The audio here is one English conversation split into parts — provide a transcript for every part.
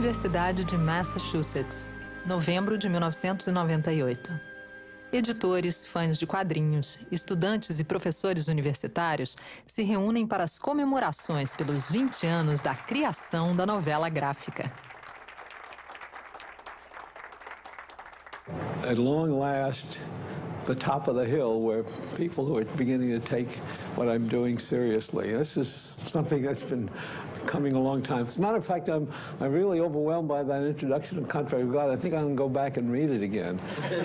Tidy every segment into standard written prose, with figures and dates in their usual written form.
Universidade de Massachusetts, novembro de 1998. Editores, fãs de quadrinhos, estudantes e professores universitários se reúnem para as comemorações pelos 20 anos da criação da novela gráfica. At long last, the top of the hill where people who are beginning to take what I'm doing seriously. This is something that's been coming a long time. As a matter of fact, I'm really overwhelmed by that introduction of Contract with God. I think I'm going to go back and read it again.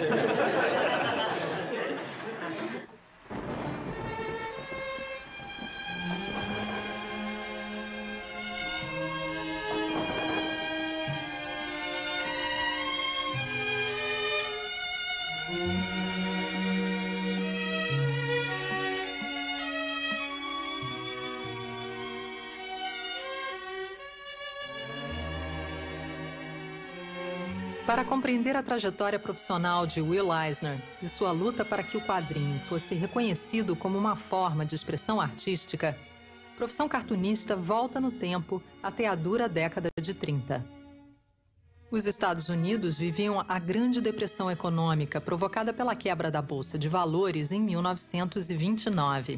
Para compreender a trajetória profissional de Will Eisner e sua luta para que o quadrinho fosse reconhecido como uma forma de expressão artística, a profissão cartunista volta no tempo até a dura década de 30. Os Estados Unidos viviam a Grande Depressão Econômica provocada pela quebra da Bolsa de Valores em 1929.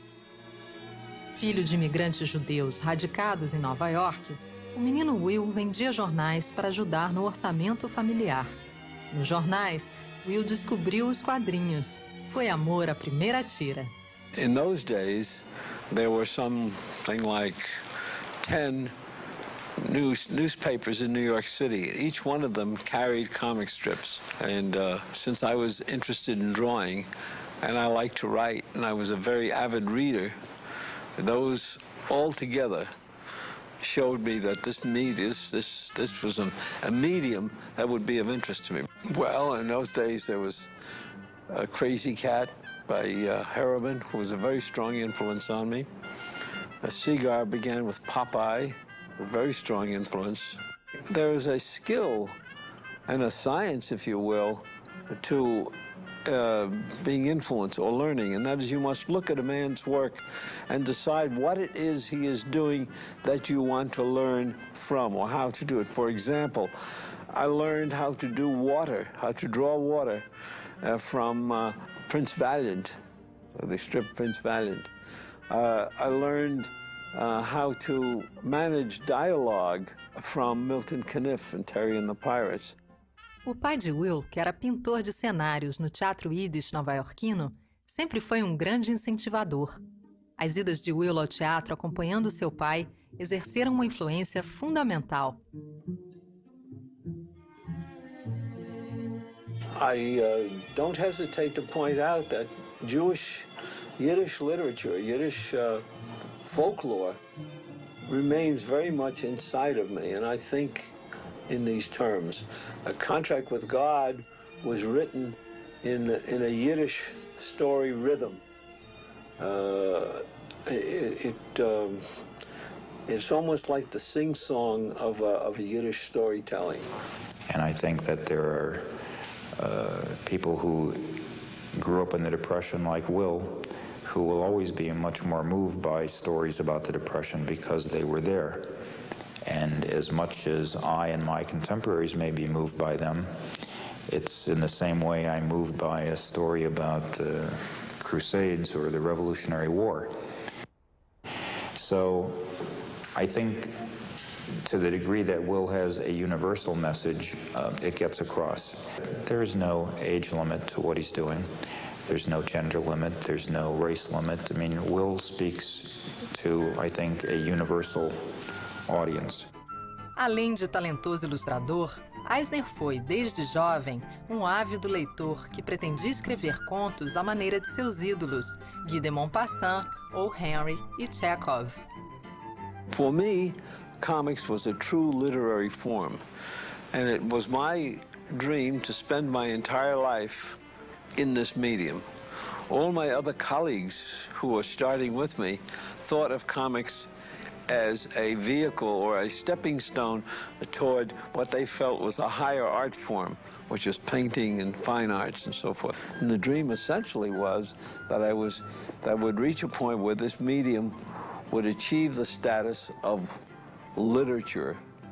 Filho de imigrantes judeus radicados em Nova York, o menino Will vendia jornais para ajudar no orçamento familiar. Nos jornais, Will descobriu os quadrinhos. Foi amor à primeira tira. In those days, there were something like 10 newspapers in New York City. Each one of them carried comic strips. And since I was interested in drawing, and I liked to write, and I was a very avid reader, those all together showed me that this was a medium that would be of interest to me. Well, in those days there was Crazy Cat by Harriman, who was a very strong influence on me. A Cigar began with Popeye, a very strong influence. There is a skill and a science, if you will, to being influenced or learning, and that is you must look at a man's work and decide what it is he is doing that you want to learn from or how to do it. For example, I learned how to do water, how to draw water from Prince Valiant, the strip Prince Valiant. I learned how to manage dialogue from Milton Caniff and Terry and the Pirates. O pai de Will, que era pintor de cenários no Teatro Yiddish nova-iorquino, sempre foi um grande incentivador. As idas de Will ao teatro acompanhando seu pai exerceram uma influência fundamental. I don't hesitate to point out that Yiddish literature, Yiddish folklore remains very much inside of me, and I think in these terms. A Contract with God was written in a Yiddish story rhythm. It's almost like the sing-song of a Yiddish storytelling. And I think that there are people who grew up in the Depression like Will, who will always be much more moved by stories about the Depression because they were there. And as much as I and my contemporaries may be moved by them, it's in the same way I'm moved by a story about the Crusades or the Revolutionary War. So I think to the degree that Will has a universal message, it gets across. There is no age limit to what he's doing. There's no gender limit. There's no race limit. I mean, Will speaks to, I think, a universal audience. Além de talentoso ilustrador, Eisner foi, desde jovem, um ávido leitor que pretendia escrever contos à maneira de seus ídolos, Guy de Maupassant, O. Henry e Chekhov. For me, comics was a true literary form, and it was my dream to spend my entire life in this medium. All my other colleagues who were starting with me thought of comics as a vehicle or a stepping stone toward what they felt was a higher art form, which is painting and fine arts and so forth. And the dream essentially was that I would reach a point where this medium would achieve the status of literature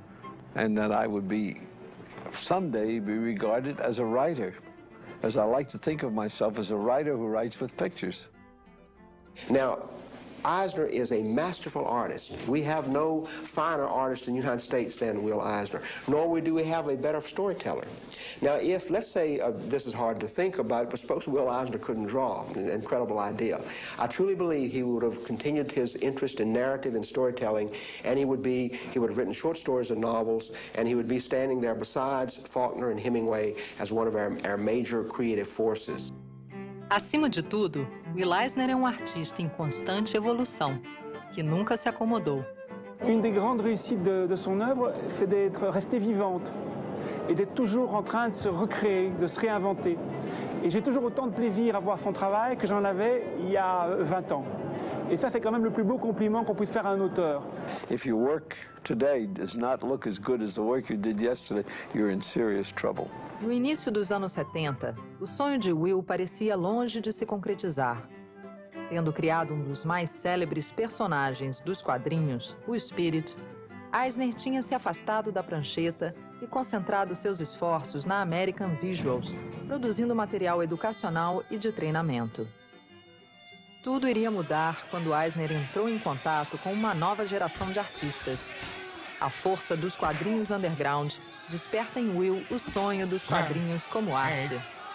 and that I would someday be regarded as a writer, as I like to think of myself as a writer who writes with pictures. Now, Eisner is a masterful artist. We have no finer artist in the United States than Will Eisner, nor do we have a better storyteller. Now, if, let's say, this is hard to think about, but suppose Will Eisner couldn't draw, an incredible idea. I truly believe he would have continued his interest in narrative and storytelling, and he would have written short stories and novels, and he would be standing there besides Faulkner and Hemingway as one of our major creative forces. Acima de tudo, Will Eisner é um artista em constante evolução, que nunca se acomodou. Une des grandes réussites de son œuvre, c'est d'être restée vivante et d'être toujours en train de se recréer, de se réinventer. Et j'ai toujours autant de plaisir à voir son travail que j'en avais il y a 20 ans. Et ça, c'est quand même le plus beau compliment qu'on puisse faire à un auteur. If your work today does not look as good as the work you did yesterday, you're in serious trouble. No início dos anos 70, o sonho de Will parecia longe de se concretizar. Tendo criado um dos mais célebres personagens dos quadrinhos, o Spirit, Eisner tinha se afastado da prancheta e concentrado seus esforços na American Visuals, produzindo material educacional e de treinamento. Tudo iria mudar quando Eisner entrou em contato com uma nova geração de artistas. A força dos quadrinhos underground desperta em Will o sonho dos quadrinhos como arte.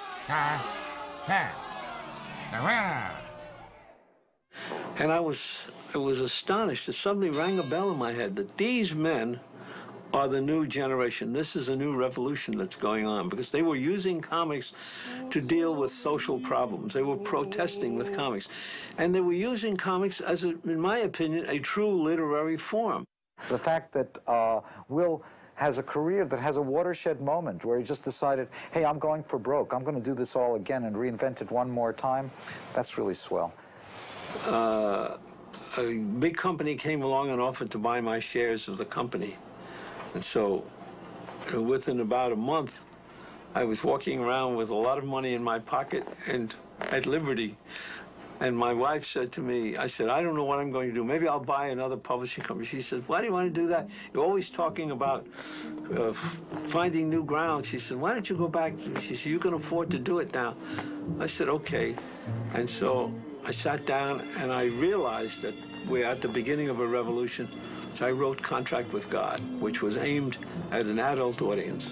And I was astonished. It suddenly rang a bell in my head that these men are the new generation. This is a new revolution that's going on, because they were using comics to deal with social problems. They were protesting with comics. And they were using comics as, in my opinion, a true literary form. The fact that Will has a career that has a watershed moment where he just decided, hey, I'm going for broke. I'm going to do this all again and reinvent it one more time. That's really swell. A big company came along and offered to buy my shares of the company. And so within about a month, I was walking around with a lot of money in my pocket and at liberty. And my wife said to me, I said, I don't know what I'm going to do. Maybe I'll buy another publishing company. She said, why do you want to do that? You're always talking about finding new ground. She said, why don't you go back? She said, you can afford to do it now. I said, okay. And so I sat down and I realized that we're at the beginning of a revolution. So I wrote Contract with God, which was aimed at an adult audience.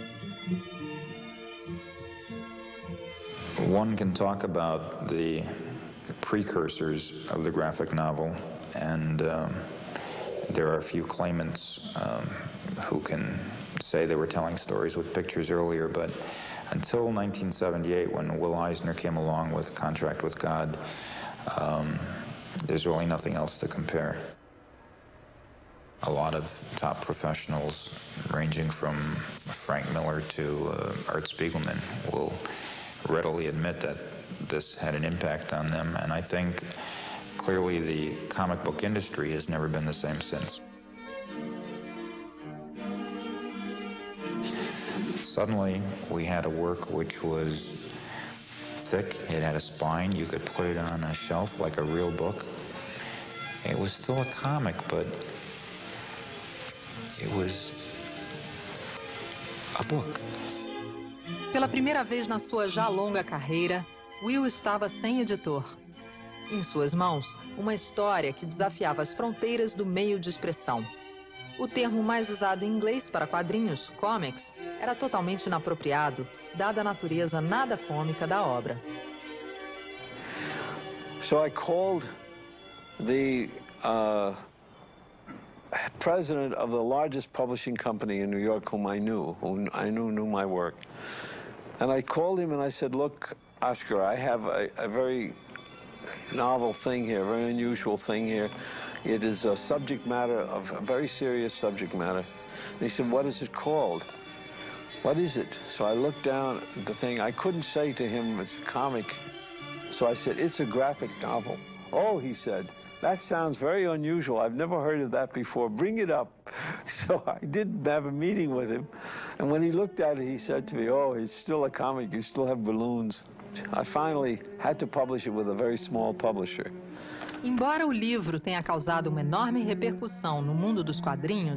One can talk about the precursors of the graphic novel, and there are a few claimants who can say they were telling stories with pictures earlier, but until 1978, when Will Eisner came along with Contract with God, there's really nothing else to compare. A lot of top professionals, ranging from Frank Miller to Art Spiegelman, will readily admit that this had an impact on them, and I think clearly the comic book industry has never been the same since. Suddenly, we had a work which was thick, it had a spine, you could put it on a shelf like a real book. It was still a comic, but it was a book. Pela primeira vez na sua já longa carreira, Will estava sem editor. Em suas mãos, uma história que desafiava as fronteiras do meio de expressão. O termo mais usado em inglês para quadrinhos, comics, era totalmente inapropriado, dada a natureza nada cômica da obra. So I called the president of the largest publishing company in New York, whom I knew my work. And I called him and I said, look, Oscar, I have a very novel thing here, a very unusual thing here. It is a subject matter of a very serious subject matter. And he said, what is it called? What is it? So I looked down at the thing. I couldn't say to him it's a comic. So I said, it's a graphic novel. Oh, he said, that sounds very unusual. I've never heard of that before. Bring it up. So I did have a meeting with him. And when he looked at it, he said to me, oh, it's still a comic. You still have balloons. I finally had to publish it with a very small publisher. Embora o livro tenha causado uma enorme repercussão no mundo dos quadrinhos,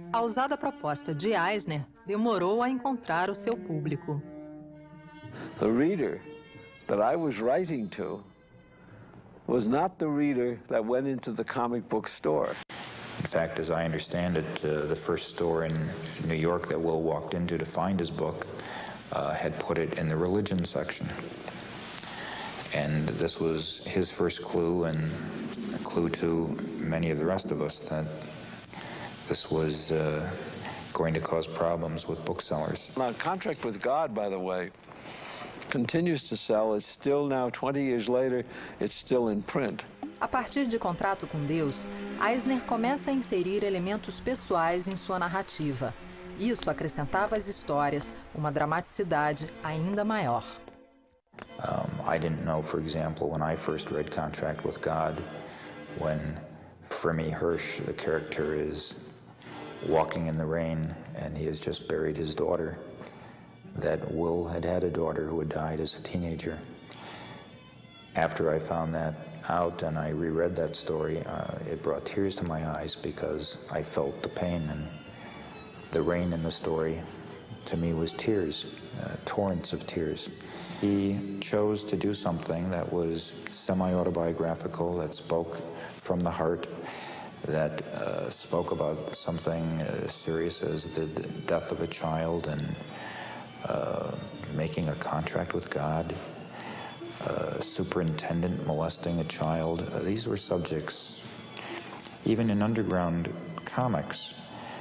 A ousada proposta de Eisner demorou a encontrar o seu público. The reader that I was writing to was not the reader that went into the comic book store. In fact, as I understand it, the first store in New York that Will walked into to find his book had put it in the religion section. And this was his first clue, and a clue to many of the rest of us, that this was going to cause problems with booksellers. Now, Contract with God, by the way, continues to sell. It's still now, 20 years later, it's still in print. A partir de Contrato com Deus, Eisner começa a inserir elementos pessoais em sua narrativa. Isso acrescentava às histórias uma dramaticidade ainda maior. I didn't know, for example, when I first read Contract with God, when Fremy Hirsch, the character, is walking in the rain and he has just buried his daughter, that Will had had a daughter who had died as a teenager. After I found that out and I reread that story, it brought tears to my eyes because I felt the pain, and the rain in the story to me was tears, torrents of tears. He chose to do something that was semi-autobiographical, that spoke from the heart, that spoke about something as serious as the death of a child and making a contract with God, superintendent molesting a child. These were subjects, even in underground comics,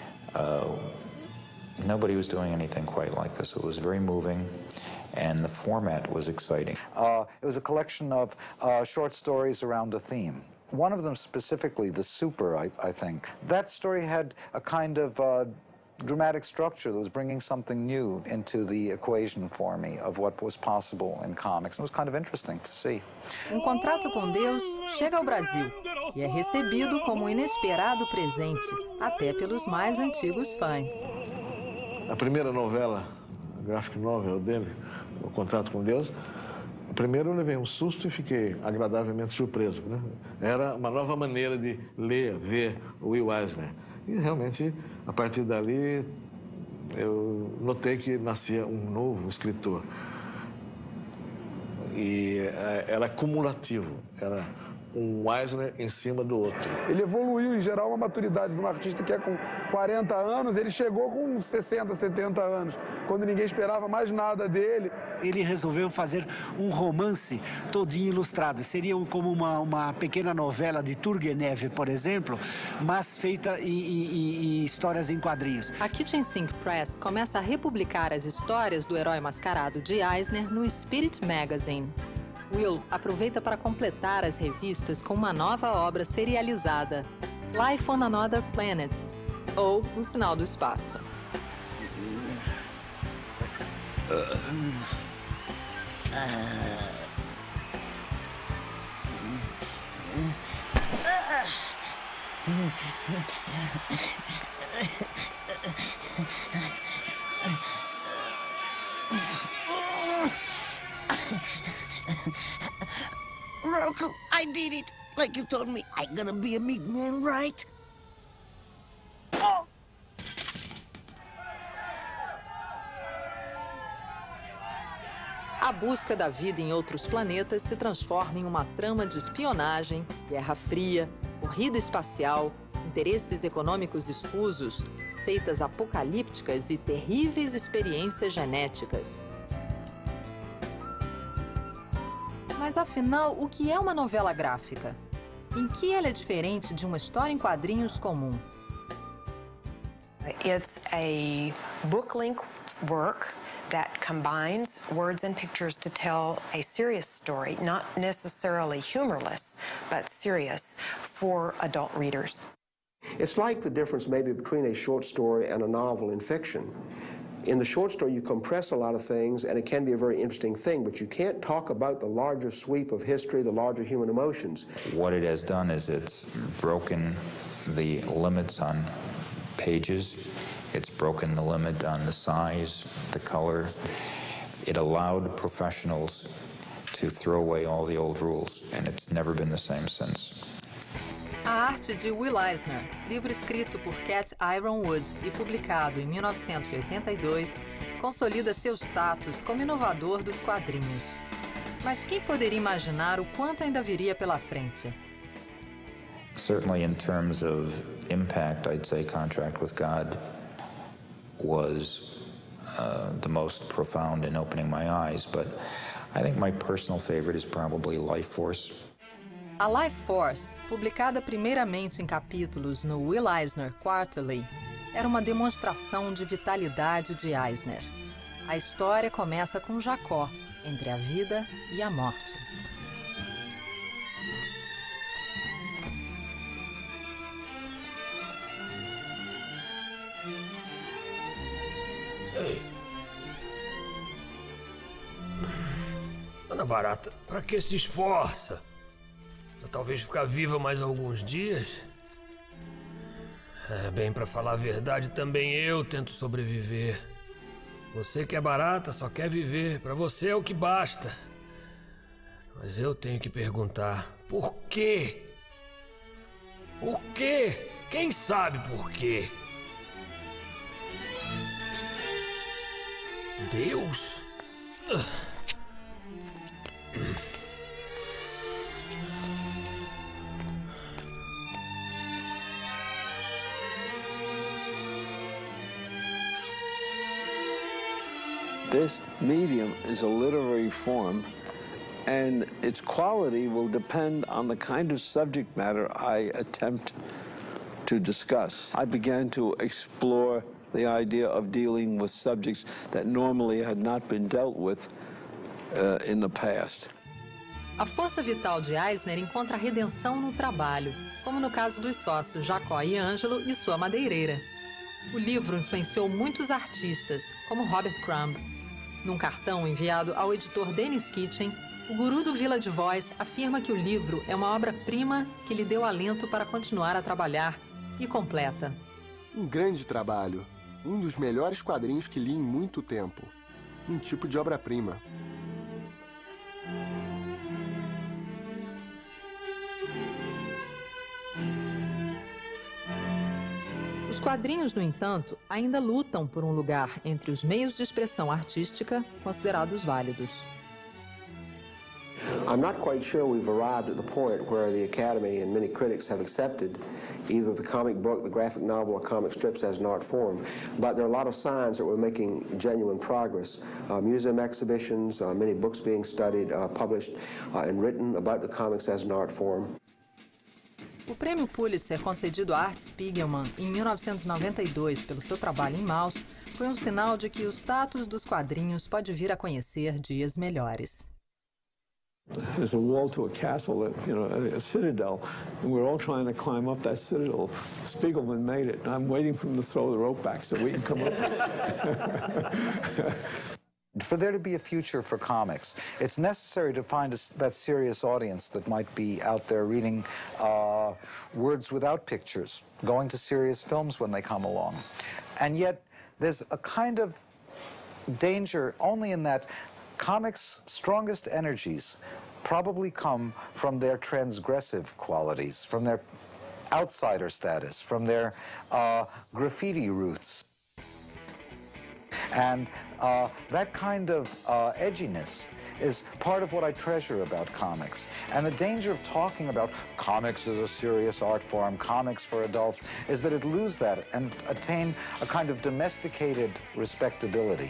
nobody was doing anything quite like this. It was very moving, and the format was exciting. It was a collection of short stories around a theme. One of them specifically, The Super, I think. That story had a kind of dramatic structure that was bringing something new into the equation for me of what was possible in comics. It was kind of interesting to see. Contrato com Deus chega ao Brasil e é recebido como um inesperado presente, até pelos mais antigos fãs. A primeira novela, a graphic novel dele, O Contrato com Deus, primeiro eu levei um susto e fiquei agradavelmente surpreso, né? Era uma nova maneira de ler, ver o Will Eisner. E realmente, a partir dali, eu notei que nascia um novo escritor. E era cumulativo, era um Eisner em cima do outro. Ele evoluiu, em geral, uma maturidade de um artista que é com 40 anos, ele chegou com 60, 70 anos, quando ninguém esperava mais nada dele. Ele resolveu fazer um romance todinho ilustrado. Seria como uma pequena novela de Turgenev, por exemplo, mas feita em histórias em quadrinhos. A Kitchen Sink Press começa a republicar as histórias do herói mascarado de Eisner no Spirit Magazine. Will aproveita para completar as revistas com uma nova obra serializada, Life on Another Planet, ou O Sinal do Espaço. Roku, I did it! Like you told me, I'm gonna be a meat man, right? Oh! A busca da vida em outros planetas se transforma em uma trama de espionagem, guerra fria, corrida espacial, interesses econômicos escusos, seitas apocalípticas e terríveis experiências genéticas. Mas afinal, o que é uma novela gráfica? Em que ela é diferente de uma história em quadrinhos comum? It's a book-length work that combines words and pictures to tell a serious story, not necessarily humorless, but serious for adult readers. It's like the difference maybe between a short story and a novel in fiction. In the short story, you compress a lot of things, and it can be a very interesting thing, but you can't talk about the larger sweep of history, the larger human emotions. What it has done is it's broken the limits on pages. It's broken the limit on the size, the color. It allowed professionals to throw away all the old rules, and it's never been the same since. A arte de Will Eisner, livro escrito por Cat Ironwood e publicado em 1982, consolida seu status como inovador dos quadrinhos. Mas quem poderia imaginar o quanto ainda viria pela frente? Certainly in terms of impact, I'd say Contract with God was the most profound in opening my eyes, but I think my personal favorite is probably Life Force. A Life Force, publicada primeiramente em capítulos no Will Eisner Quarterly, era uma demonstração de vitalidade de Eisner. A história começa com Jacó, entre a vida e a morte. Ei. Ana Barata, para que se esforça? Pra talvez ficar viva mais alguns dias? Bem, para falar a verdade, também eu tento sobreviver. Você que é barata só quer viver. Para você é o que basta. Mas eu tenho que perguntar, por quê? Por quê? Quem sabe por quê? Deus? This medium is a literary form, and its quality will depend on the kind of subject matter I attempt to discuss. I began to explore the idea of dealing with subjects that normally had not been dealt with in the past. A força vital de Eisner encontra redenção no trabalho, como no caso dos sócios Jacó e Ângelo e sua madeireira. O livro influenciou muitos artistas, como Robert Crumb. Num cartão enviado ao editor Dennis Kitchen, o guru do Village Voice afirma que o livro é uma obra-prima que lhe deu alento para continuar a trabalhar e completa. Um grande trabalho. Um dos melhores quadrinhos que li em muito tempo. Um tipo de obra-prima. Os quadrinhos, no entanto, ainda lutam por um lugar entre os meios de expressão artística considerados válidos. I'm not quite sure we've arrived at the point where the Academy and many critics have accepted either the comic book, the graphic novel, or comic strips as an art form. But there are a lot of signs that we're making genuine progress. Museum exhibitions, many books being studied, published, and written about the comics as an art form. O prêmio Pulitzer concedido a Art Spiegelman em 1992 pelo seu trabalho em Maus foi um sinal de que o status dos quadrinhos pode vir a conhecer dias melhores. There's a wall to a castle, a citadel, and we're all trying to climb up that citadel. Spiegelman made it, and I'm waiting for him to throw the rope back so we can come up. For there to be a future for comics, it's necessary to find that serious audience that might be out there reading words without pictures, going to serious films when they come along. And yet, there's a kind of danger only in that comics' strongest energies probably come from their transgressive qualities, from their outsider status, from their graffiti roots. And that kind of edginess is part of what I treasure about comics. And the danger of talking about comics as a serious art form, comics for adults, is that it lose that and attain a kind of domesticated respectability.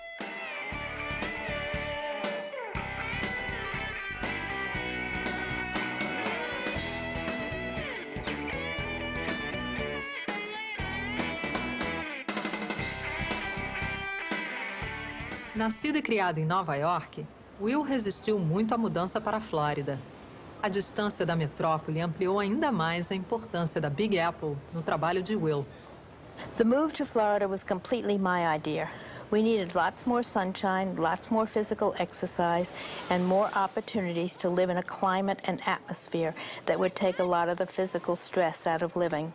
Nascido e criado em Nova York, Will resistiu muito à mudança para a Flórida. A distância da metrópole ampliou ainda mais a importância da Big Apple no trabalho de Will. The move to Florida was completely my idea. We needed lots more sunshine, lots more physical exercise, and more opportunities to live in a climate and atmosphere that would take a lot of the physical stress out of living.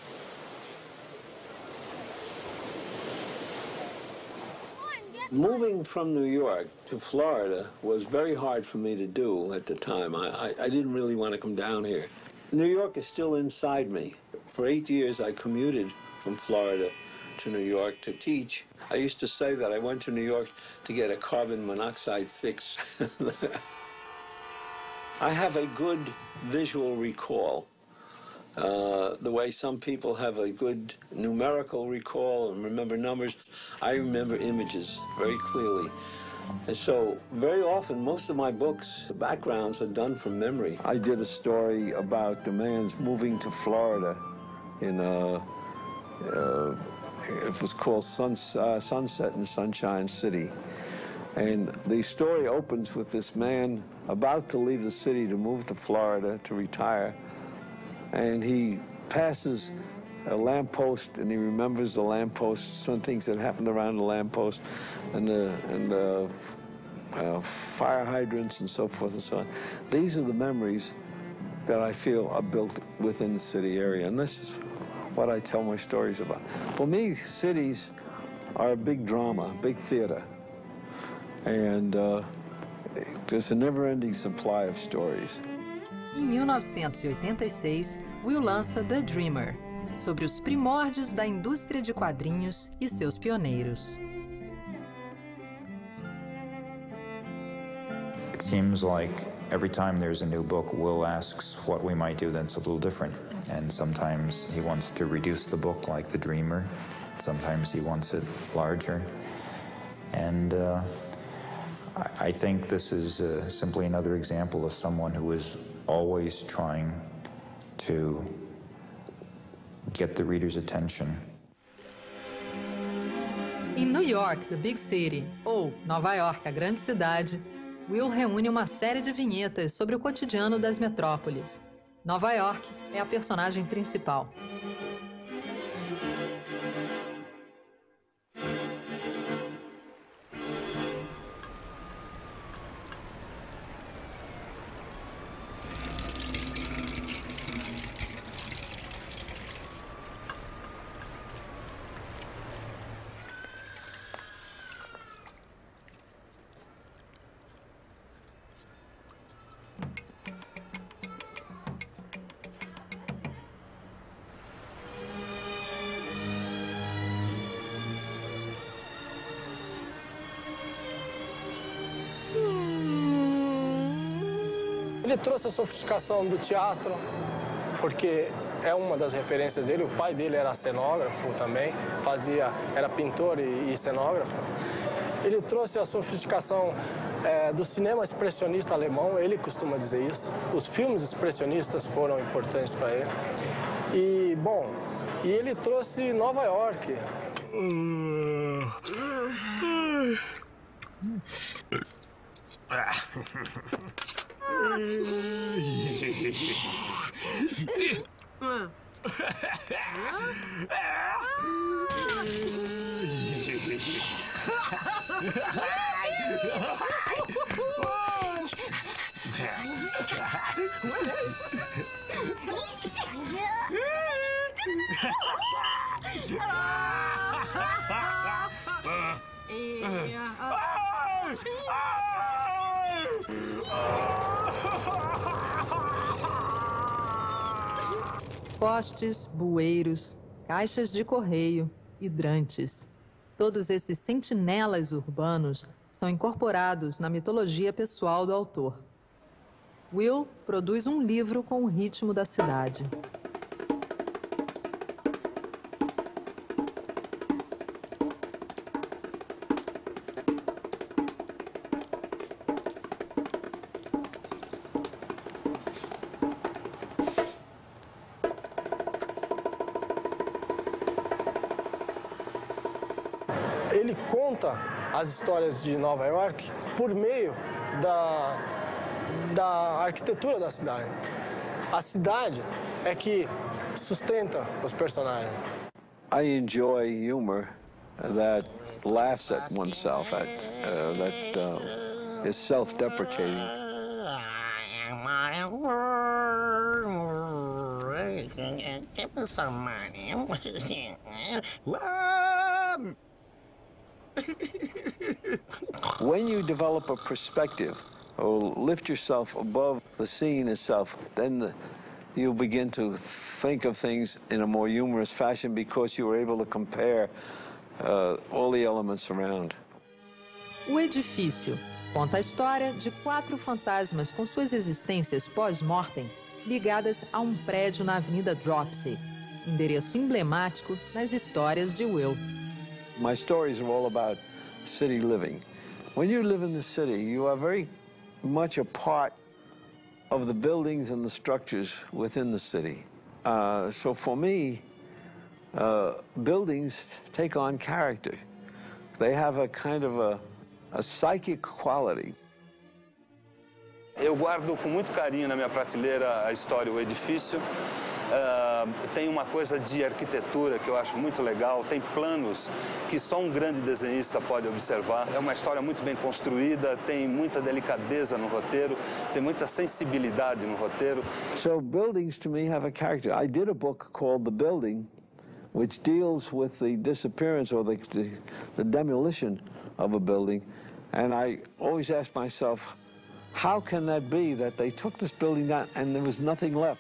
Moving from New York to Florida was very hard for me to do at the time. I didn't really want to come down here. New York is still inside me. For 8 years, I commuted from Florida to New York to teach. I used to say that I went to New York to get a carbon monoxide fix. I have a good visual recall. The way some people have a good numerical recall and remember numbers, I remember images very clearly. And so, very often, most of my books, the backgrounds are done from memory. I did a story about the man's moving to Florida in it was called Sunset in Sunshine City. And the story opens with this man about to leave the city to move to Florida to retire. And he passes a lamppost, and he remembers the lamppost, some things that happened around the lamppost, and the fire hydrants and so forth and so on. These are the memories that I feel are built within the city area, and this is what I tell my stories about. For me, cities are a big drama, big theater, and there's a never-ending supply of stories. Em 1986, Will lança The Dreamer, sobre os primórdios da indústria de quadrinhos e seus pioneiros. It seems like every time there's a new book, Will asks what we might do that's a little different. And sometimes he wants to reduce the book like The Dreamer. Sometimes he wants it larger. And I think this is simply another example of someone who is always trying to get the reader's attention. Em New York, the Big City, ou Nova York, a grande cidade, Will reúne uma série de vinhetas sobre o cotidiano das metrópoles. Nova York é a personagem principal. Ele trouxe a sofisticação do teatro, porque é uma das referências dele. O pai dele era cenógrafo também, era pintor e cenógrafo. Ele trouxe a sofisticação do cinema expressionista alemão, ele costuma dizer isso. Os filmes expressionistas foram importantes para ele. E, bom, ele trouxe Nova York. Postes, bueiros, caixas de correio, hidrantes. Todos esses sentinelas urbanos são incorporados na mitologia pessoal do autor. Will produz um livro com o ritmo da cidade. Ele conta as histórias de Nova York por meio da arquitetura da cidade. A cidade é que sustenta os personagens. I enjoy humor that laughs at oneself, that is self-deprecating. When you develop a perspective or lift yourself above the scene itself, then you begin to think of things in a more humorous fashion because you were able to compare all the elements around. O Edifício conta a história de 4 fantasmas com suas existências pós-mortem ligadas a um prédio na Avenida Dropsy, endereço emblemático nas histórias de Will. My stories are all about city living. When you live in the city, you are very much a part of the buildings and the structures within the city. So for me, buildings take on character. They have a kind of a psychic quality. Eu guardo com muito carinho na minha prateleira a história O Edifício. Tem uma coisa de arquitetura que eu acho muito legal, tem planos que só um grande desenhista pode observar. É uma história muito bem construída, tem muita delicadeza no roteiro, tem muita sensibilidade no roteiro. So buildings to me have a character. I did a book called The Building, which deals with the disappearance or the demolition of a building, and I always ask myself, how can that be that they took this building down and there was nothing left?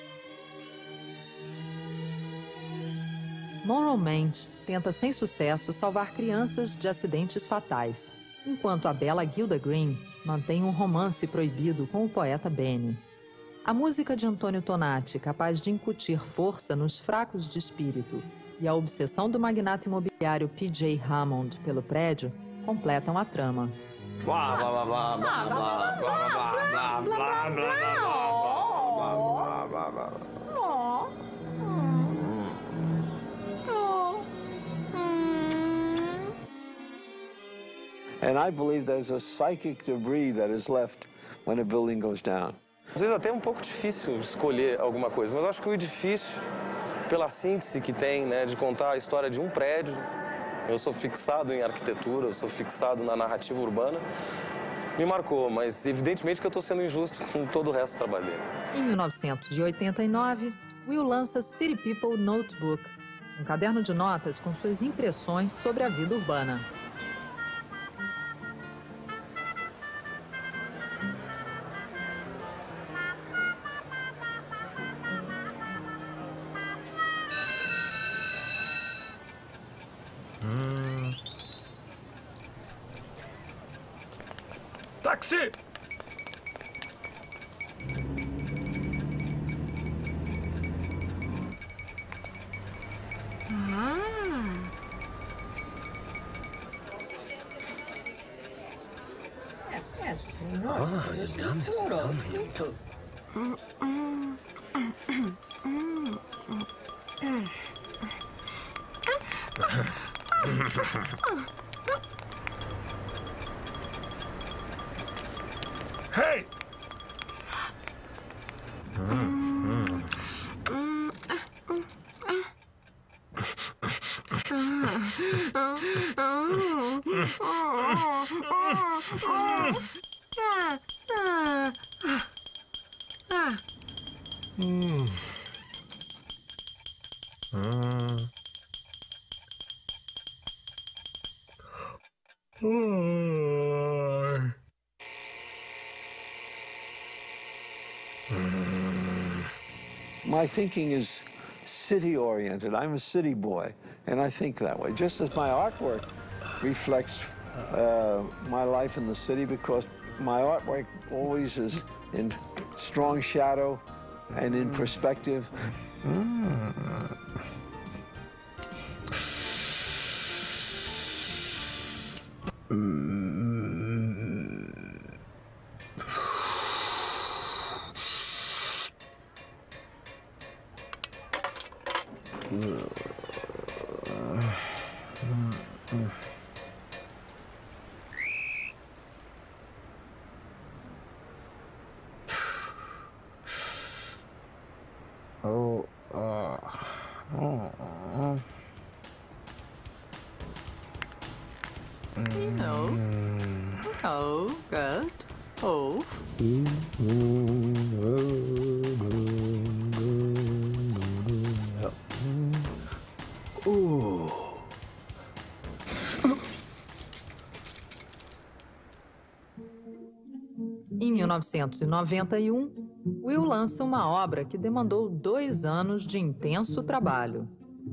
Monroe Mente tenta sem sucesso salvar crianças de acidentes fatais, enquanto a bela Gilda Green mantém um romance proibido com o poeta Benny. A música de Antônio Tonati, capaz de incutir força nos fracos de espírito, e a obsessão do magnata imobiliário P.J. Hammond pelo prédio completam a trama. Blá, blá, blá, blá, blá, blá, blá, blá, blá, blá, blá, blá. And I believe there's a psychic debris that is left when a building goes down. Às vezes até é um pouco difícil escolher alguma coisa, mas eu acho que O Edifício, pela síntese que tem, né, de contar a história de um prédio, eu sou fixado em arquitetura, eu sou fixado na narrativa urbana, me marcou, mas evidentemente que eu estou sendo injusto com todo o resto do trabalho dele. Em 1989, Will lança City People Notebook, um caderno de notas com suas impressões sobre a vida urbana. Táxi! Hey! My thinking is city-oriented. I'm a city boy, and I think that way. Just as my artwork reflects my life in the city, because my artwork always is in strong shadow and in perspective. Em 1991, Will lança uma obra que demandou 2 anos de intenso trabalho.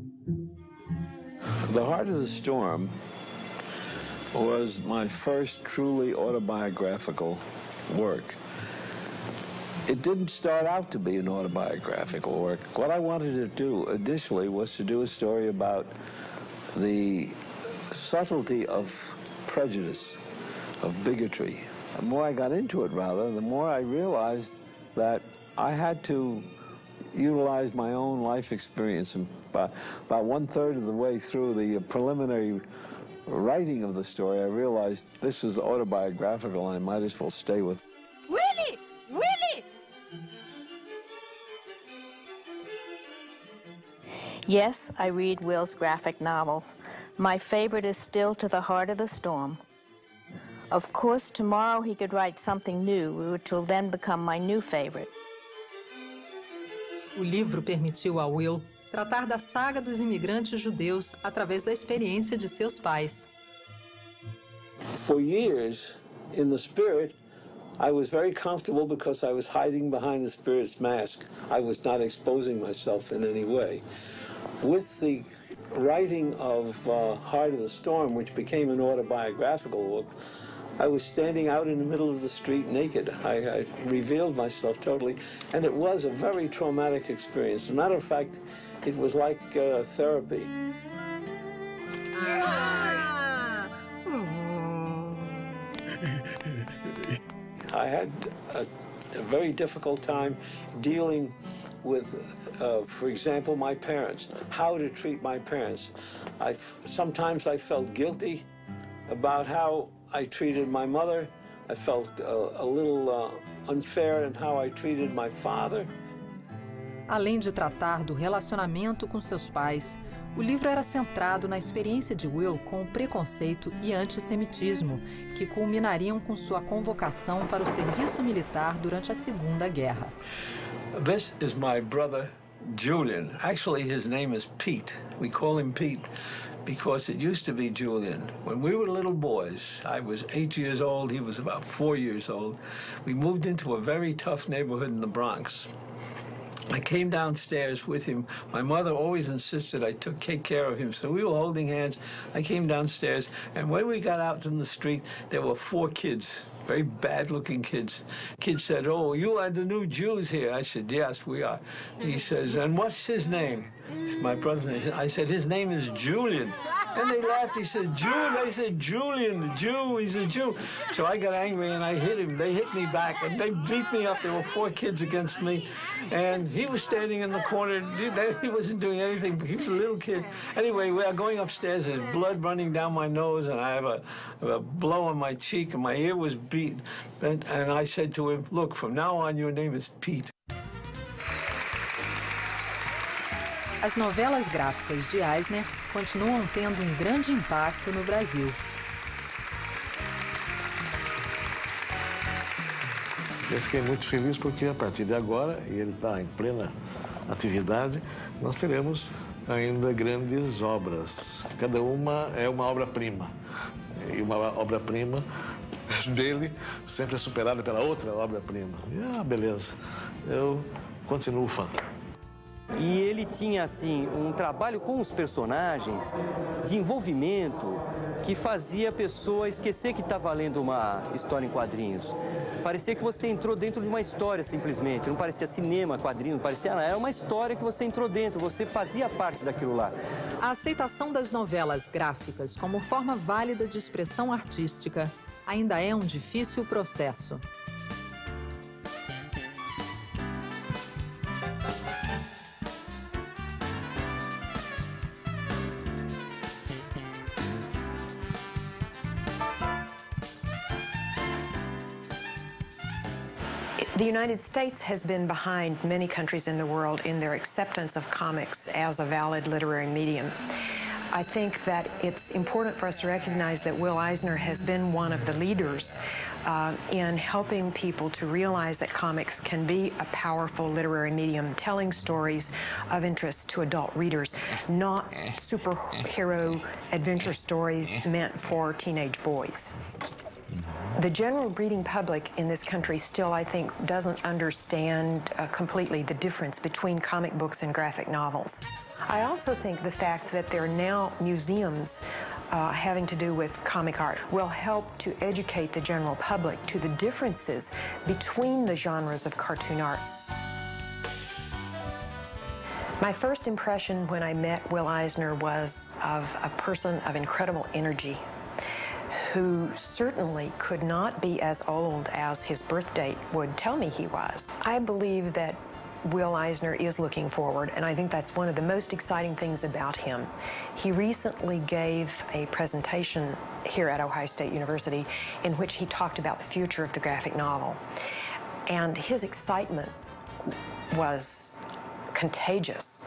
The Heart of the Storm was my first truly autobiographical work. It didn't start out to be an autobiographical work. What I wanted to do initially was to do a story about the subtlety of prejudice, of bigotry. The more I got into it, rather, the more I realized that I had to utilize my own life experience. And about 1/3 of the way through the preliminary writing of the story, I realized this was autobiographical and I might as well stay with it. Willie! Willie! Yes, I read Will's graphic novels. My favorite is still To the Heart of the Storm. Of course, tomorrow he could write something new, which will then become my new favorite. O livro permitiu a Will tratar da saga dos imigrantes judeus através da experiência de seus pais. For years, in the Spirit, I was very comfortable because I was hiding behind the Spirit's mask. I was not exposing myself in any way. With the writing of Heart of the Storm, which became an autobiographical book, I was standing out in the middle of the street naked. I revealed myself totally, and it was a very traumatic experience. As a matter of fact, it was like therapy. I had a very difficult time dealing with, for example, my parents, how to treat my parents. Sometimes I felt guilty about how I treated my mother. I felt a little unfair in how I treated my father. Além de tratar do relacionamento com seus pais, o livro era centrado na experiência de Will com o preconceito e antissemitismo, que culminariam com sua convocação para o serviço militar durante a Segunda Guerra. This is my brother, Julian. Actually, his name is Pete. We call him Pete because it used to be Julian. When we were little boys, I was 8 years old, he was about 4 years old. We moved into a very tough neighborhood in the Bronx. I came downstairs with him. My mother always insisted I take care of him, so we were holding hands. I came downstairs, and when we got out in the street, there were 4 kids, very bad-looking kids. Kids said, "Oh, you are the new Jews here." I said, "Yes, we are." He says, "And what's his name?" My brother, I said, "His name is Julian." And they laughed. He said, "Julian." I said, "Julian, the Jew, he's a Jew." So I got angry and I hit him. They hit me back and they beat me up. There were 4 kids against me. And he was standing in the corner. He wasn't doing anything, but he was a little kid. Anyway, we are going upstairs and there's blood running down my nose and I have a blow on my cheek and my ear was beat. And I said to him, "Look, from now on, your name is Pete." As novelas gráficas de Eisner continuam tendo um grande impacto no Brasil. Eu fiquei muito feliz porque a partir de agora, e ele está em plena atividade, nós teremos ainda grandes obras. Cada uma é uma obra-prima. E uma obra-prima dele sempre é superada pela outra obra-prima. Beleza. Eu continuo fã. E ele tinha, assim, um trabalho com os personagens, de envolvimento, que fazia a pessoa esquecer que estava lendo uma história em quadrinhos. Parecia que você entrou dentro de uma história, simplesmente. Não parecia cinema, quadrinho, não parecia nada. Era uma história que você entrou dentro, você fazia parte daquilo lá. A aceitação das novelas gráficas como forma válida de expressão artística ainda é um difícil processo. The United States has been behind many countries in the world in their acceptance of comics as a valid literary medium. I think that it's important for us to recognize that Will Eisner has been one of the leaders in helping people to realize that comics can be a powerful literary medium, telling stories of interest to adult readers, not superhero adventure stories meant for teenage boys. The general reading public in this country still, I think, doesn't understand completely the difference between comic books and graphic novels. I also think the fact that there are now museums having to do with comic art will help to educate the general public to the differences between the genres of cartoon art. My first impression when I met Will Eisner was of a person of incredible energy, who certainly could not be as old as his birth date would tell me he was. I believe that Will Eisner is looking forward, and I think that's one of the most exciting things about him. He recently gave a presentation here at Ohio State University in which he talked about the future of the graphic novel. And his excitement was contagious.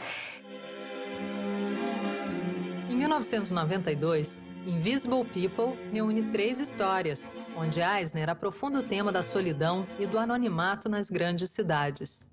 Em 1992, Invisible People reúne 3 histórias, onde Eisner aprofunda o tema da solidão e do anonimato nas grandes cidades.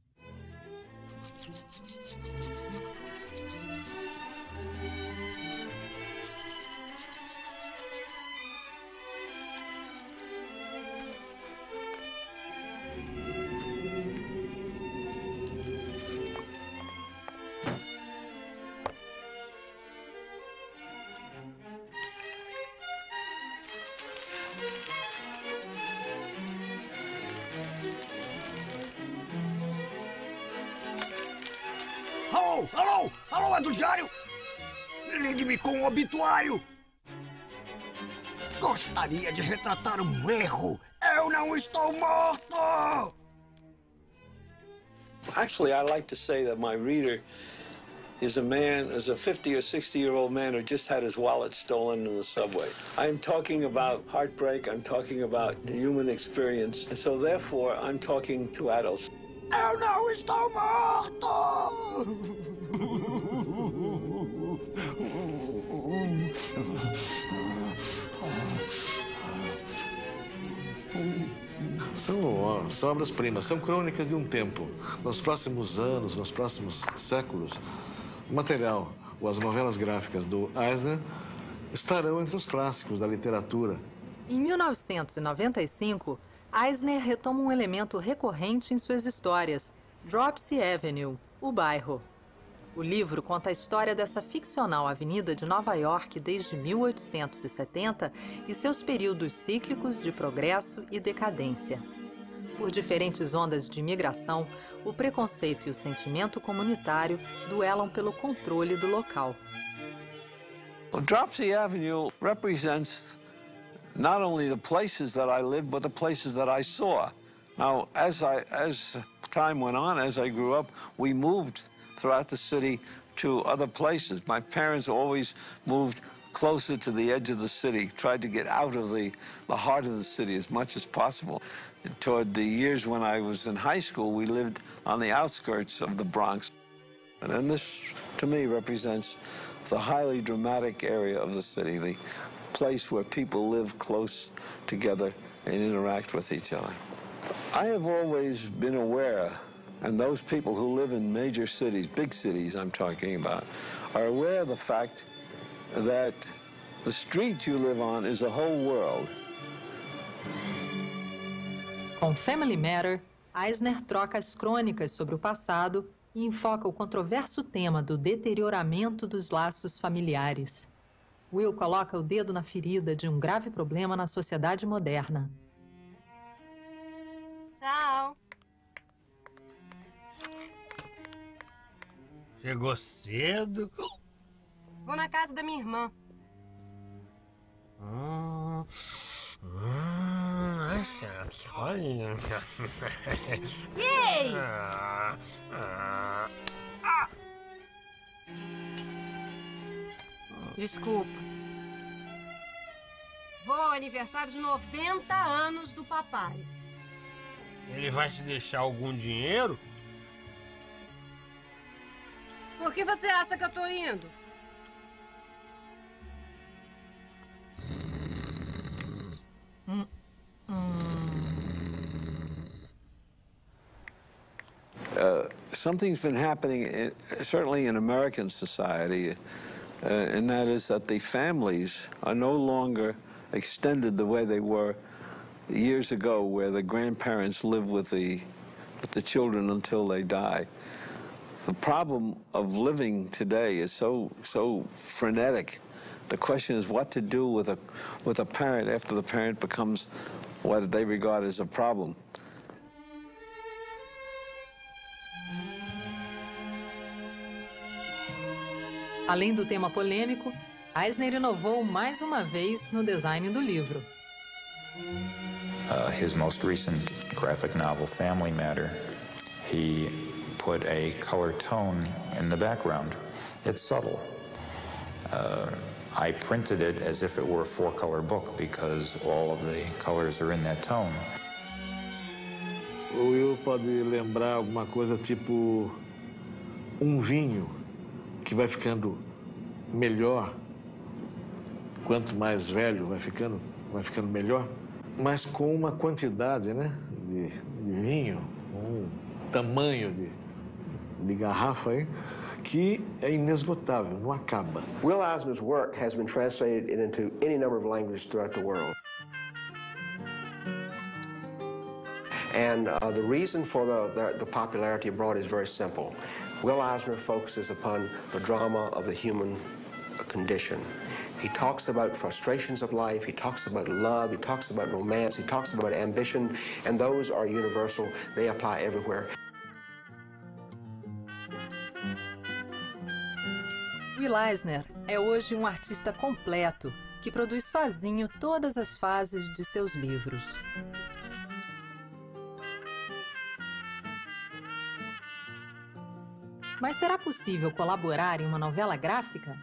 Alô, alô, alô, é do diário? Ligue-me com o obituário. Gostaria de retratar um erro. Eu não estou morto! Actually, I like to say that my reader is a 50 or 60-year-old man who just had his wallet stolen in the subway. I'm talking about heartbreak, I'm talking about human experience, and so therefore I'm talking to adults. Eu não estou morto! São obras-primas, são crônicas de um tempo. Nos próximos anos, nos próximos séculos, o material ou as novelas gráficas do Eisner estarão entre os clássicos da literatura. Em 1995, Eisner retoma um elemento recorrente em suas histórias, Dropsy Avenue, o bairro. O livro conta a história dessa ficcional avenida de Nova York desde 1870 e seus períodos cíclicos de progresso e decadência. Por diferentes ondas de imigração, o preconceito e o sentimento comunitário duelam pelo controle do local. Well, Dropsy Avenue represents not only the places that I lived, but the places that I saw. Now, as time went on, as I grew up, we moved throughout the city to other places. My parents always moved closer to the edge of the city, tried to get out of the heart of the city as much as possible. Toward the years when I was in high school, we lived on the outskirts of the Bronx. And this, to me, represents the highly dramatic area of the city, the place where people live close together and interact with each other. I have always been aware, and those people who live in major cities, big cities I'm talking about, are aware of the fact that the street you live on is a whole world. Com Family Matter, Eisner troca as crônicas sobre o passado e enfoca o controverso tema do deterioramento dos laços familiares. Will coloca o dedo na ferida de um grave problema na sociedade moderna. Tchau. Chegou cedo. Vou na casa da minha irmã. Olha. Ei! Desculpa. Vou ao aniversário de 90 anos do papai. Ele vai te deixar algum dinheiro? Por que você acha que eu tô indo? Something's been happening, certainly in American society, and that is that the families are no longer extended the way they were years ago, where the grandparents live with the children until they die. The problem of living today is so frenetic. The question is what to do with a parent after the parent becomes what they regard as a problem. Além do tema polêmico, Eisner inovou mais uma vez no design do livro. His most recent graphic novel, Family Matter, he put a color tone in the background. It's subtle. I printed it as if it were a 4-color book because all of the colors are in that tone. O Will pode lembrar alguma coisa tipo vinho que vai ficando melhor, quanto mais velho vai ficando melhor, mas com uma quantidade, né, de vinho, um tamanho de garrafa aí, que é inesgotável, não acaba. Will Eisner's work has been translated into any number of languages throughout the world. And the reason for the popularity abroad is very simple. Will Eisner focuses upon the drama of the human condition. He talks about frustrations of life, he talks about love, he talks about romance, he talks about ambition, and those are universal. They apply everywhere. Will Eisner é hoje um artista completo que produz sozinho todas as fases de seus livros. Mas será possível colaborar em uma novela gráfica?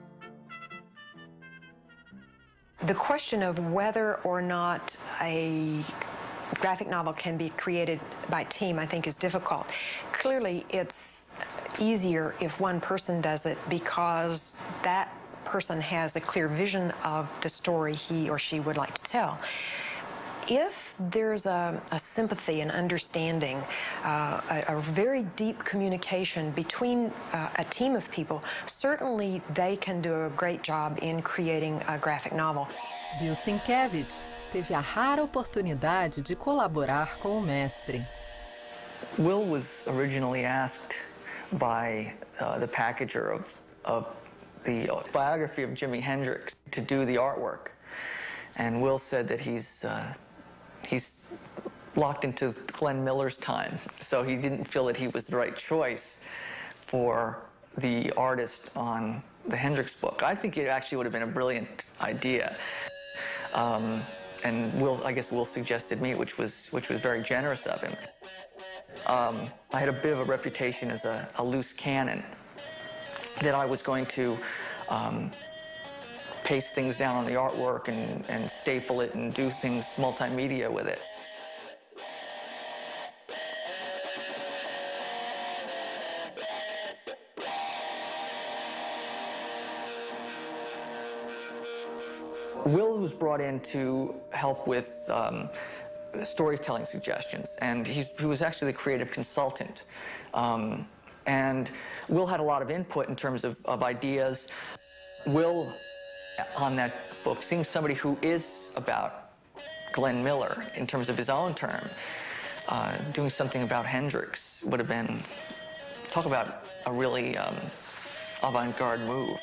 The question of whether or not a graphic novel can be created by team, I think, is difficult. Clearly, it's easier if one person does it because that person has a clear vision of the story he or she would like to tell. If there's a sympathy and understanding, a very deep communication between a team of people, certainly they can do a great job in creating a graphic novel. Bill Sienkiewicz teve a rara oportunidade de colaborar com o mestre. Will was originally asked by the packager of the biography of Jimi Hendrix to do the artwork. And Will said that he's locked into Glenn Miller's time, so he didn't feel that he was the right choice for the artist on the Hendrix book. I think it actually would have been a brilliant idea. And I guess Will suggested me, which was very generous of him. I had a bit of a reputation as a loose cannon, that I was going to paste things down on the artwork and staple it and do things multimedia with it. Will was brought in to help with storytelling suggestions, and he was actually the creative consultant. And Will had a lot of input in terms of ideas. Will, on that book, seeing somebody who is about Glenn Miller in terms of his own term, doing something about Hendrix would have been, talk about a really avant-garde move.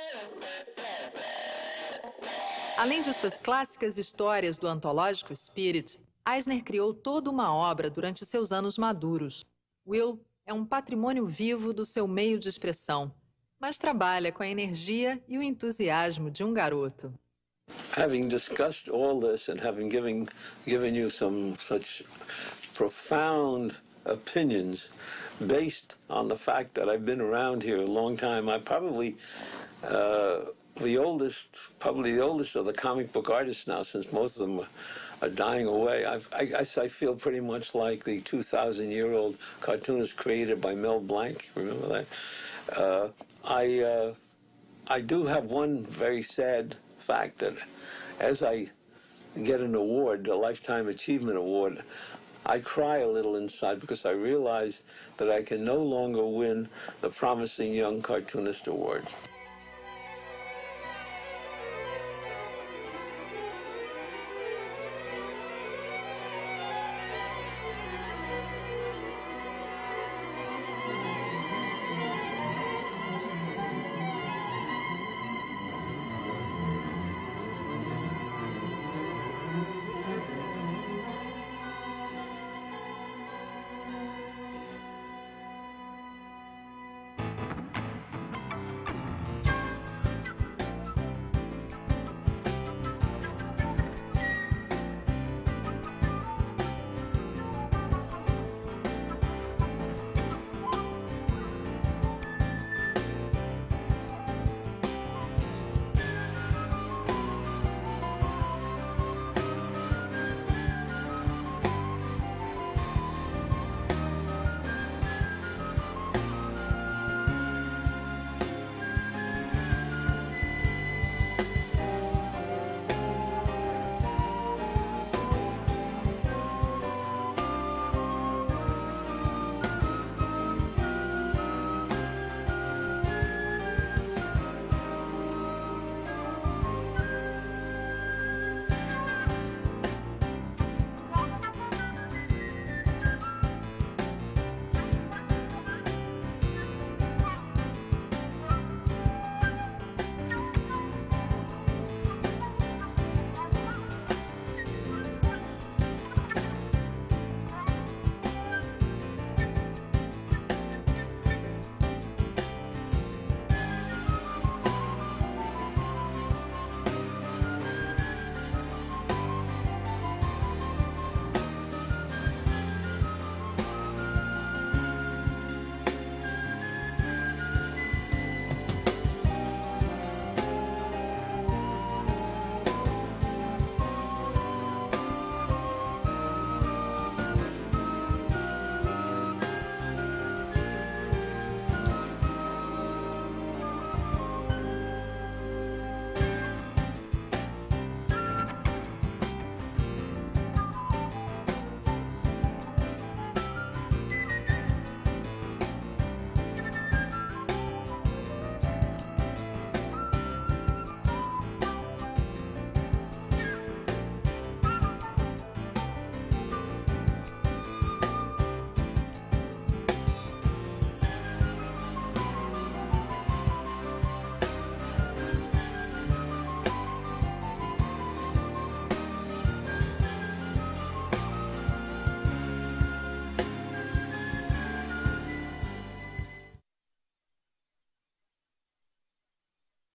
Além de suas clássicas histórias do antológico Spirit, Eisner criou toda uma obra durante seus anos maduros. Will é um patrimônio vivo do seu meio de expressão, mas trabalha com a energia e o entusiasmo de um garoto. Having discussed all this and having given you some such profound opinions based on the fact that I've been around here a long time, I probably the oldest of the comic book artists now, since most of them are dying away. I guess I feel pretty much like the 2,000-year-old cartoonist created by Mel Blanc. Remember that? I do have one very sad fact that as I get an award, a Lifetime Achievement Award, I cry a little inside because I realize that I can no longer win the Promising Young Cartoonist Award.